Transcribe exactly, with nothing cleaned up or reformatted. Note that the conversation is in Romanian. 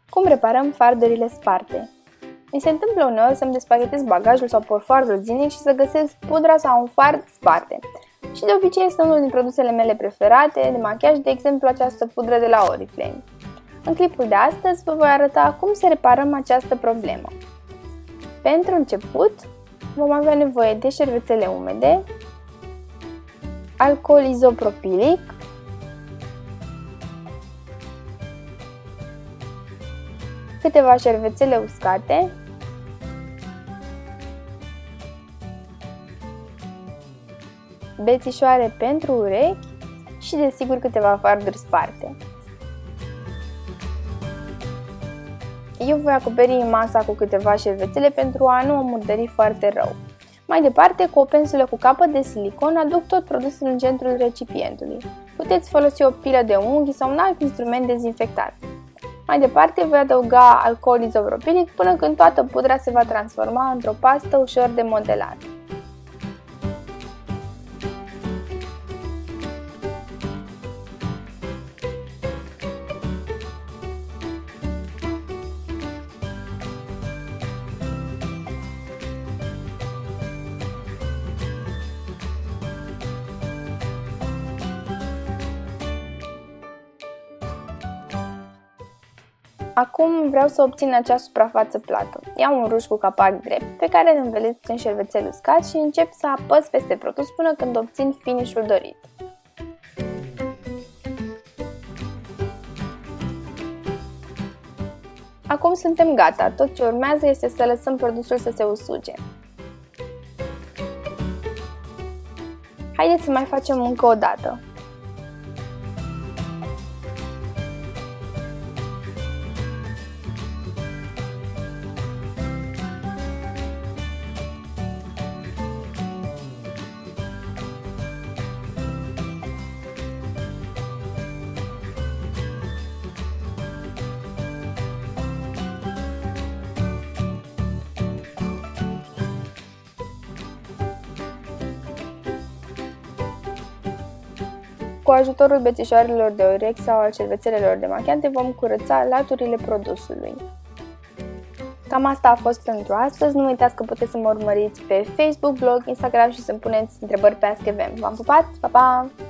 Cum reparăm fardurile sparte? Mi se întâmplă uneori să-mi despachetez bagajul sau portofoliul zilnic și să găsesc pudra sau un fard sparte. Și de obicei este unul din produsele mele preferate de machiaj, de exemplu această pudră de la Oriflame. În clipul de astăzi vă voi arăta cum să reparăm această problemă. Pentru început vom avea nevoie de șervețele umede, alcool izopropilic, câteva șervețele uscate, bețișoare pentru urechi și desigur câteva farduri sparte. Eu voi acoperi masa cu câteva șervețele pentru a nu o murdări foarte rău. Mai departe, cu o pensulă cu capăt de silicon, aduc tot produsul în centrul recipientului. Puteți folosi o pilă de unghi sau un alt instrument dezinfectant. Mai departe, voi adăuga alcool izopropilic până când toată pudra se va transforma într-o pastă ușor de modelat. Acum vreau să obțin acea suprafață plată. Iau un ruj cu capac drept pe care îl învelesc în șervețel uscat și încep să apăs peste produs până când obțin finish-ul dorit. Acum suntem gata, tot ce urmează este să lăsăm produsul să se usuce. Haideți să mai facem încă o dată. Cu ajutorul bețișoarelor de urechi sau al șervețelelor de machiante vom curăța laturile produsului. Cam asta a fost pentru astăzi. Nu uitați că puteți să mă urmăriți pe Facebook, blog, Instagram și să-mi puneți întrebări pe Ask Evem. V-am pupat! Pa, pa!